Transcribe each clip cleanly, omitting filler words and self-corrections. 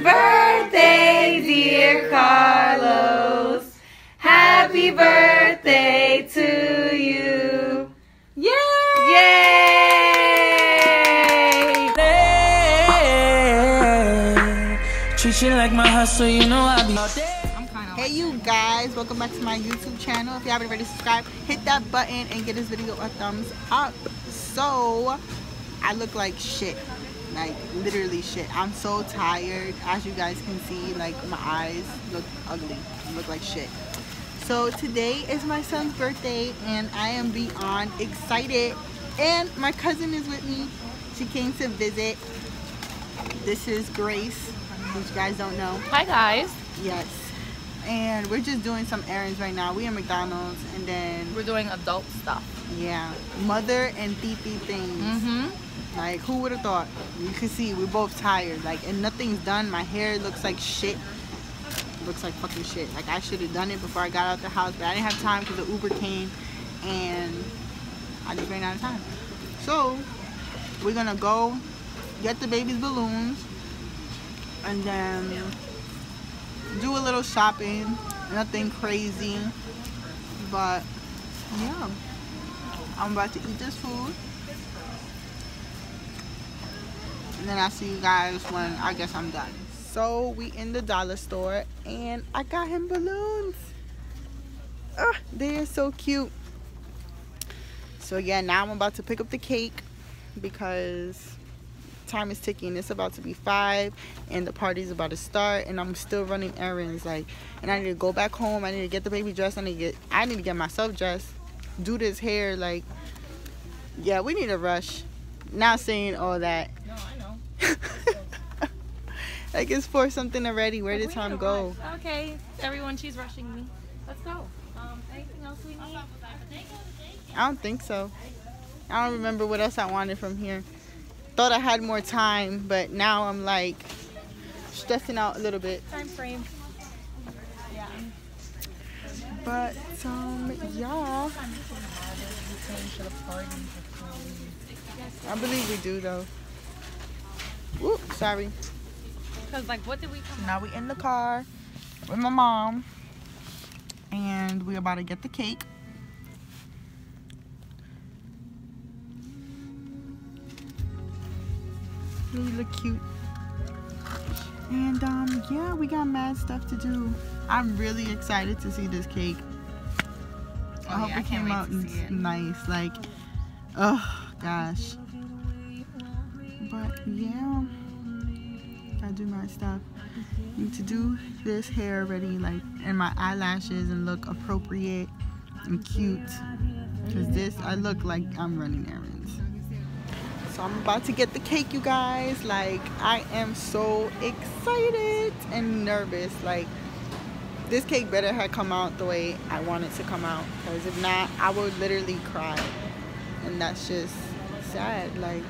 birthday, dear Carlos. Happy birthday to you. Yay! Yay! Treat you like my hustle, you know I be out there. Hey you guys, welcome back to my YouTube channel. If you haven't already subscribed, hit that button and give this video a thumbs up. So I look like shit, like literally shit. I'm so tired, as you guys can see. Like my eyes look ugly, look like shit. So today is my son's birthday and I am beyond excited, and my cousin is with me. She came to visit. This is Grace, which you guys don't know. Hi guys. Yes. And we're just doing some errands right now. We at McDonald's, and then We're doing adult stuff. yeah, mother and Titi things. Like, who would have thought? You can see we're both tired. Like, and nothing's done. My hair looks like shit. Looks like fucking shit. Like, I should have done it before I got out the house, but I didn't have time because the Uber came, and I just ran out of time. So we're gonna go get the baby's balloons, and then do a little shopping. Nothing crazy, but yeah, I'm about to eat this food, and then I'll see you guys when I guess I'm done. So we in the dollar store and I got him balloons. They are so cute. So yeah, now I'm about to pick up the cake because time is ticking. It's about to be 5 and the party's about to start, and I'm still running errands. Like, and I need to go back home. I need to get the baby dressed. I need to get myself dressed, do this hair. Like, yeah, we need a rush. Not saying all that. No, I know. Like, it's for something already. Where did time go? Okay, everyone, she's rushing me. Let's go. Anything else we need? I don't think so. I don't remember what else I wanted from here. Thought I had more time, but now I'm like stressing out a little bit. Time frame. Yeah. But yeah, I believe we do though. Whoop, sorry. Cause like, what did we come? Now we in the car with my mom, and we're about to get the cake. Really look cute. And yeah, we got mad stuff to do. I'm really excited to see this cake. I hope it came out nice. Like, oh gosh. But yeah, gotta do my stuff. Need to do this hair already, like, and my eyelashes, and look appropriate and cute. Cause this, I look like I'm running errands. So I'm about to get the cake, you guys. Like, I am so excited and nervous. Like, this cake better have come out the way I want it to come out, because if not, I would literally cry, and that's just sad. Like,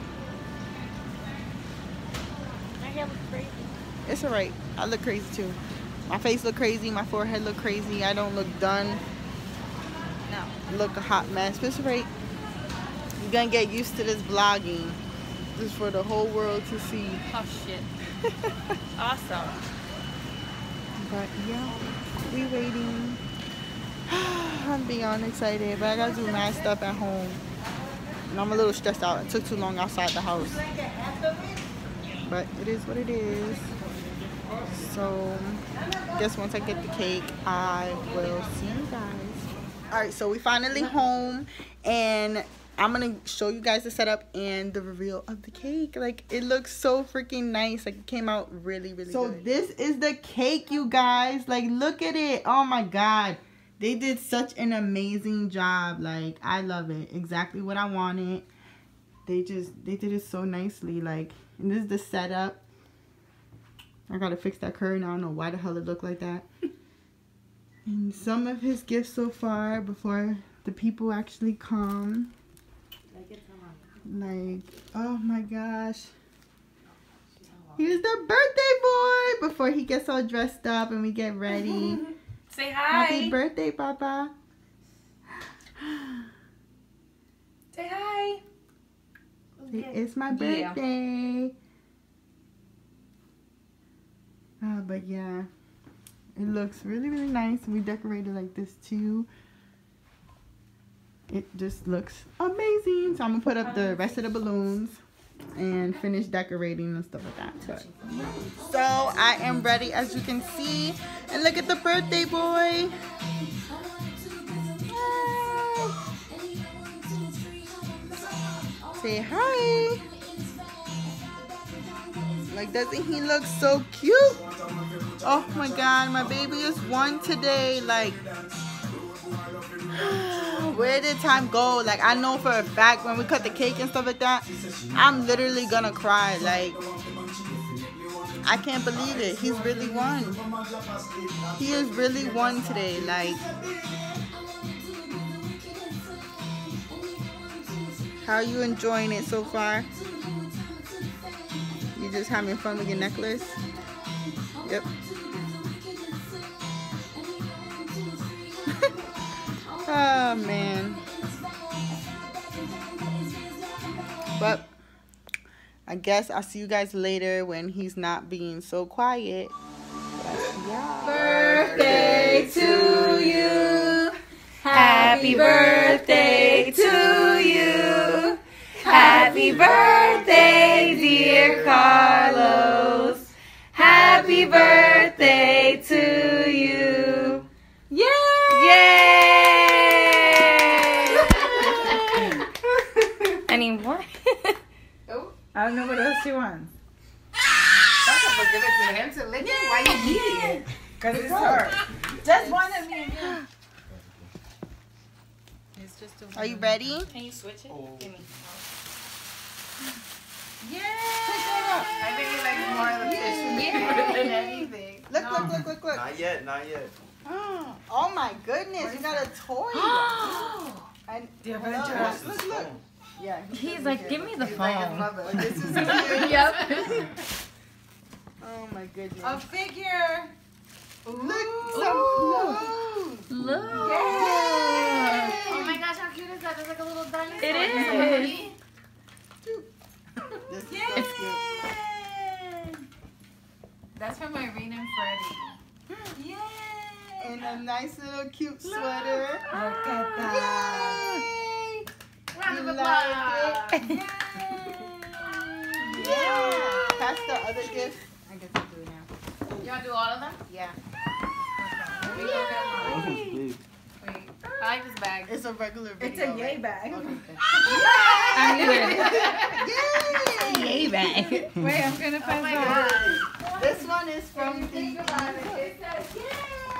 My hair looks crazy. it's alright. I look crazy too. My face look crazy. My forehead look crazy. I don't look done. No. Look a hot mess. But it's alright. You're gonna get used to this vlogging. This is for the whole world to see. Oh shit. Awesome. But yeah, we waiting. I'm beyond excited, but I gotta do mad stuff at home, and I'm a little stressed out. It took too long outside the house, but it is what it is. So I guess once I get the cake, I will see you guys. All right, so we finally home, and I'm gonna show you guys the setup and the reveal of the cake. Like, it looks so freaking nice. Like, it came out really, really good. So this is the cake, you guys. Like, look at it. Oh my god, they did such an amazing job. Like, I love it. Exactly what I wanted. They did it so nicely. Like, and this is the setup. I gotta fix that curtain. I don't know why the hell it looked like that. And some of his gifts so far before the people actually come. Like, oh my gosh. Here's the birthday boy before he gets all dressed up and we get ready. Say hi. Happy birthday, Papa. Say hi. It's my birthday. But yeah, it looks really, really nice. We decorated like this too. It just looks amazing. So I'm gonna put up the rest of the balloons and finish decorating and stuff like that. So I am ready, as you can see. And look at the birthday boy. Say hi. Like, doesn't he look so cute? Oh my god, my baby is 1 today. Like, where did time go? Like, I know for a fact when we cut the cake and stuff like that, I'm literally gonna cry. Like, I can't believe it. He's really 1. He is really 1 today. Like, how are you enjoying it so far? You just having fun with your necklace? Yep. Oh man. But I guess I'll see you guys later when he's not being so quiet. Yeah. Birthday to you. Happy birthday to you. Happy birthday, dear Carlos. Happy birthday to you. Yay! Yay! Any more? I don't know what else she wants. That's not give it to him to lick it. Why you eating it? Because it's her. Just one of me. It's just a Are you ready? Can you switch it? Give me. I think he likes more of the fish than anything. Look, look, look, look, look. Not yet, not yet. Oh my goodness, you got a toy. And The look, Avengers. look, look. Yeah. He's like, give me the He's like his phone. mother. This is cute. Yep. Oh my goodness. A figure. Look, some clothes. Look. Oh my gosh, how cute is that? There's like a little dinosaur. It is. This is so It's- cute. That's from Irene and Freddie. Yay! And a nice little cute sweater. Look at that. Yay! Round of You applause. like Yeah. Pass the other gifts. I guess I'll do it now. You want to do all of them? Yeah. Let me go get mine. Big. Wait. I like this bag. It's a regular It's video. a yay bag. Okay, good. I'm good. Yay! Yay bag. Wait, I'm going to Oh pass my that. god. This one is from the... Think about it. It says, yay!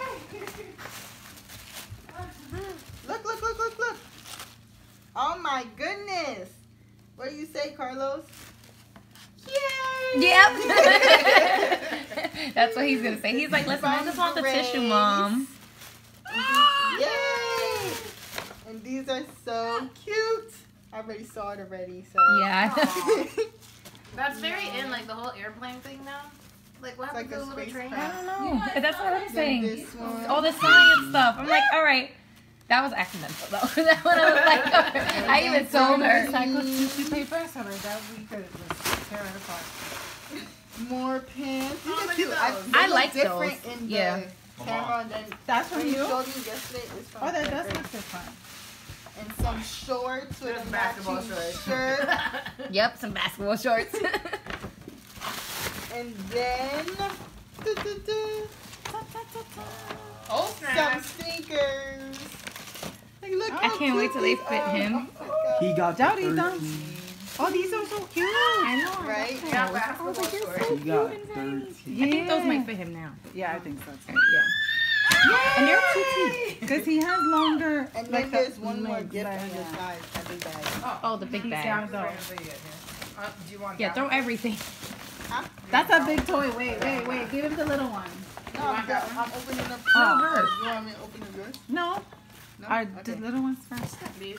Look, look, look, look, look. Oh my goodness. What do you say, Carlos? Yay! Yep. That's what he's gonna say. He's like, listen, I just want the tissue, Mom. Yay! And these are so cute. I already saw it already, so. Yeah. That's very in, like the whole airplane thing now. Like, what It's like happened a to the little train? I spacecraft. don't know. That's what I'm Then saying. this one. All the science stuff. I'm like, all right. That was accidental though. That one I was like, all right. I even told her. Recycled tissue paper so that we could just tear it apart. More pants. These Oh, are look cute. at those. They I look like different those. in Yeah. the camera. And then That's from when you? you showed me yesterday, it's from Oh, that does Frederick. look different. And some shorts with Just a basketball matching shorts. shirt. Yep, some basketball shorts. And then Oh, some snap. sneakers. Like, look I how can't wait cute till they these fit are. him. Oh my God. He got Jody, the don't- 13. Oh, these are so cute. I know. Right? Yeah, basketball shorts. He got 13. I think those might fit him now. Yeah, I think so too. Yeah. And they're cute. Because he has longer. And like then there's one more legs, gift like, on the yeah. side. A big bag. Oh, the big He's bag. down though. Do you want Yeah, that throw one? everything. That's a big toy. Wait. Give him the little one. No, I'm opening up. Oh, You hers. want me to open yours? No. No? Our Okay. the little ones first.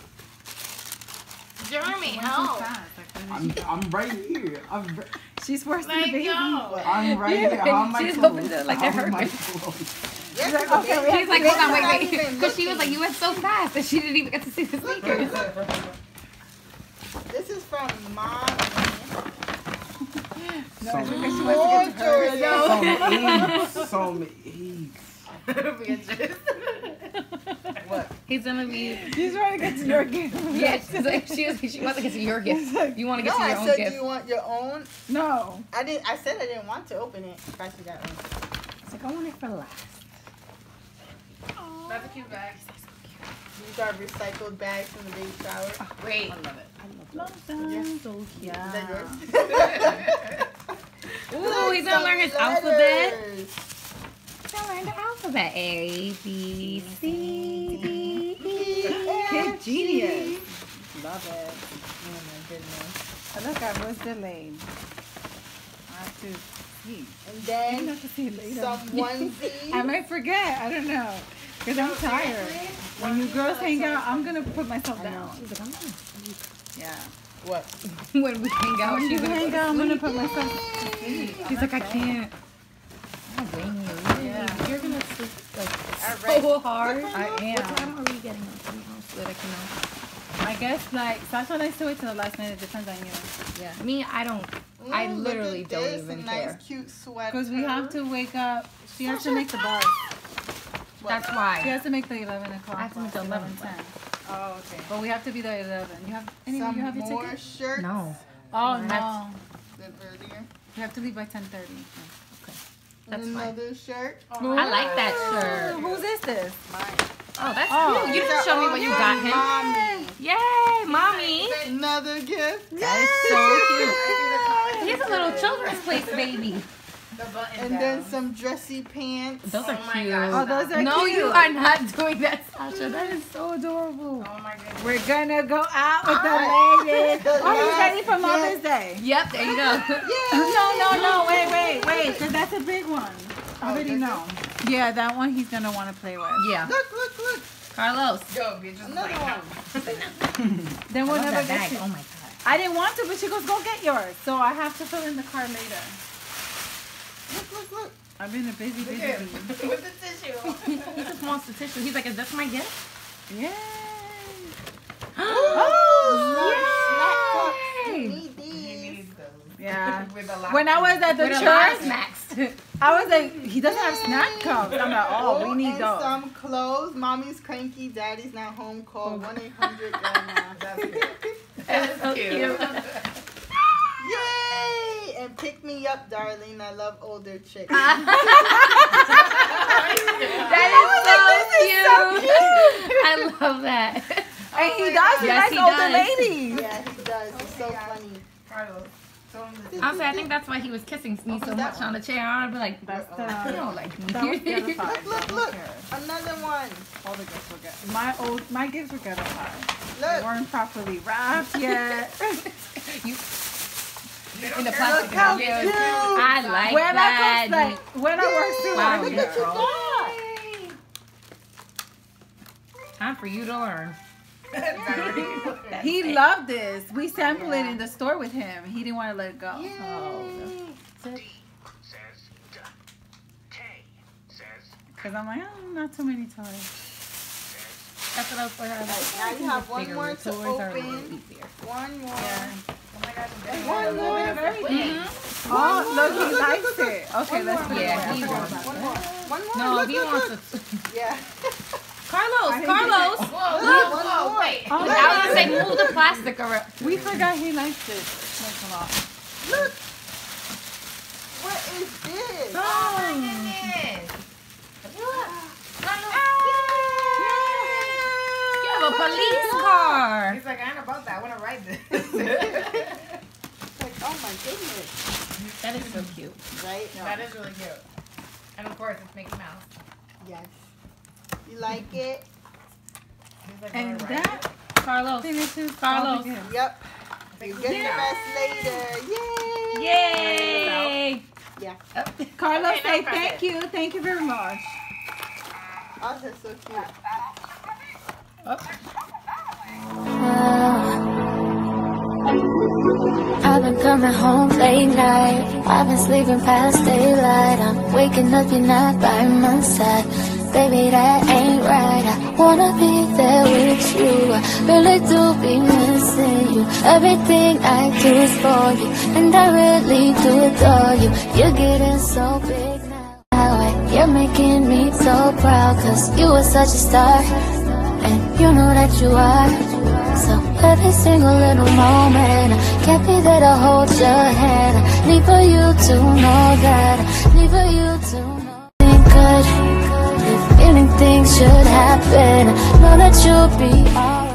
Jeremy, One's help. so fast, like, I'm right here. she's worse than the Like, baby. yo. I'm right here. How am I She's close? hoping to, like, they're How am I hurting. close? Yes, Like, it's okay, a we big She's like, bag. hold on, Not wait. even Because she was like, looking. you went so fast that she didn't even get to see the sneakers. This is from Mom. So many eggs. What? He's gonna be. She's trying to get to your gift. Yeah, she wants to get to your gift. You want to get No, to I your own said, gift. do you want your own? No. I said I didn't want to open it. If I should got one. It's like I want it for last. That's a cute bag. These are recycled bags from the baby shower. Wait. You're so cute. Is that yours? Ooh, he's gonna learn his alphabet. He's gonna learn the alphabet. A, B, C, D, E, Kid genius. Love it. Oh my goodness. Look, I was delayed. I have to see. And I then have to see later. some onesies. I might forget. I don't know. Because I'm tired. When you girls hang out, I'm going to put myself down. She's like, I'm gonna Yeah. What? when we hang out, When she's you gonna hang go out, to I'm going to sleep. put myself to sleep. She's like, I can't. I'm bring you. Yeah. You're gonna sleep like Alright. so hard. I am. What time are we getting up from the house so that I can know? I guess, like, Sasha likes to wait till the last minute. It depends on you. Yeah. Me, I don't. I Ooh, literally look at don't this, even a care. Nice, cute sweater. Because we have to wake up. She has to make the bus. That's She why. has to make the 11 o'clock. I have to make the 11 10. Oh, okay. But we have to be there at 11. You have, anyway, Some you have your more ticket? shirts No. Oh, That's- no. than earlier. You have to leave by 10:30. That's and fine. another shirt. I like that shirt. Whose is this? Mine. Oh, that's Oh. cute. You didn't show me when you got him. Mommy. Yay, mommy. Another gift. That is so cute. He's a little children's place baby. The button And then some dressy pants. Those are Oh my cute. gosh. Oh, those are No, cute. you are not doing that, Sasha. That is so adorable. Oh my goodness. We're gonna go out with the ladies. The Oh, he's ready for last Mother's Day. Yep, there you go. No, wait. Because that's a big one. I already know. Yeah, that one he's gonna want to play with. Yeah. Look. Carlos. Go, bitch. Just Another like, one. Then I we'll love never that get bag. to. Oh my god. I didn't want to, but she goes, go get yours. So I have to fill in the card later. Look. I've been a busy Look bee. at him. With the tissue. He just wants the tissue. He's like, is this my gift? Yay! You Yay! need these. Yeah. With a lot When I was at the With a lot of church, snacks. I was like, he doesn't have snack cups. I'm like, oh, we need and those. some clothes. Mommy's cranky. Daddy's not home. Call 1-800-GRANDMA. That's cute. That's so cute. Yay! And pick me up, darling. I love older chicks. That is so cute. I love that. And he does. He Yes, likes he older does. ladies. Yeah, he does. It's so funny. Carlos, show him the Honestly, I think that's why he was kissing me so much on the chair. I'd be like, That's you the. don't like me. That was ghettified. Look. Another one. All the gifts were good. My gifts were ghettified. They Look. weren't properly wrapped yet. In the plastic Look how bag. cute. I like When that. I comes like when I work too Wow, hard. Look what you girl. got. Time for you to learn. He loved this. We sampled it in the store with him. He didn't want to let it go. Because I'm like, oh, not too many toys. That's what I was for her. Now you have one Bigger more to toys are a little open. easier. One more. One more. Oh, look, he likes it. Okay, let's put it Yeah, away. he wants it. One more. No, look, he look, wants look. to. Yeah. Carlos. Whoa, wait. Oh, I was gonna say move the plastic around. we forgot he likes it. Like a lot. Look. What is this? Oh my goodness. You have a police car. He's like, I ain't about that. I want to ride this. Like, oh my goodness. That is so cute. Right? That is really cute. And of course, it's Mickey Mouse. Yes. You like it? He's like, And I wanna ride that Carlos. finishes Carlos. all the gifts. Yep. You get the rest later. Yay! Yay! Yeah. Carlos, Okay, say now press thank you. Thank you very much. Oh, that's so cute. I've been coming home late night. I've been sleeping past daylight. I'm waking up, you're not by my side. Baby, that ain't right. I wanna be there with you. I really do be missing you. Everything I do is for you, and I really do adore you. You're getting so big now, you're making me so proud, cause you were such a star, and you know that you are. So every single little moment, I can't be there to hold your hand. I need for you to know that, I need for you to know. Think good, if anything should happen, know that you'll be alright.